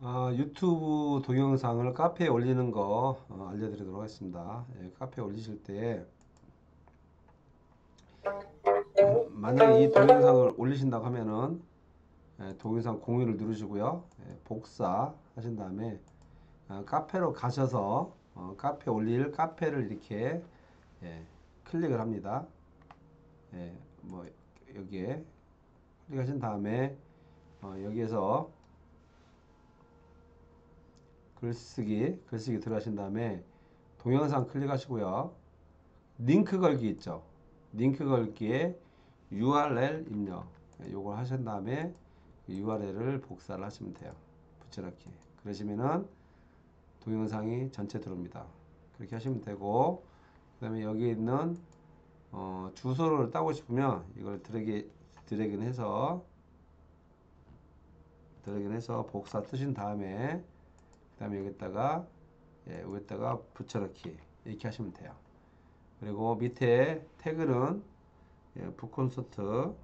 유튜브 동영상을 카페에 올리는 거 알려드리도록 하겠습니다. 예, 카페에 올리실 때 만약에 이 동영상을 올리신다고 하면은 동영상 공유를 누르시고요. 복사 하신 다음에 카페로 가셔서 카페 올릴 카페를 이렇게 클릭을 합니다. 뭐 여기에 클릭하신 다음에 여기에서 글쓰기 들어가신 다음에 동영상 클릭하시고요. 링크 걸기 있죠. 링크 걸기에 URL 입력. 요걸 하신 다음에 URL을 복사를 하시면 돼요. 붙여넣기. 그러시면은 동영상이 전체 들어옵니다. 그렇게 하시면 되고, 그 다음에 여기 있는 주소를 따고 싶으면 이걸 드래그해서 복사 뜨신 다음에 그 다음에 여기다가 붙여넣기 이렇게 하시면 돼요. 그리고 밑에 태그는 북콘서트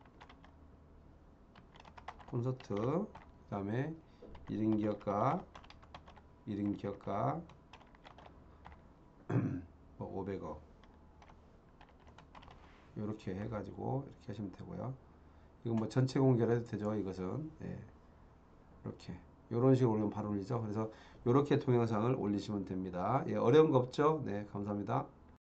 그 다음에 1인 기업가 뭐 500억 이렇게 해가지고 이렇게 하시면 되고요. 이거 뭐 전체 공개를 해도 되죠. 이것은 이렇게 이런 식으로 올리면 바로 올리죠. 그래서 이렇게 동영상을 올리시면 됩니다. 어려운 거 없죠? 네, 감사합니다.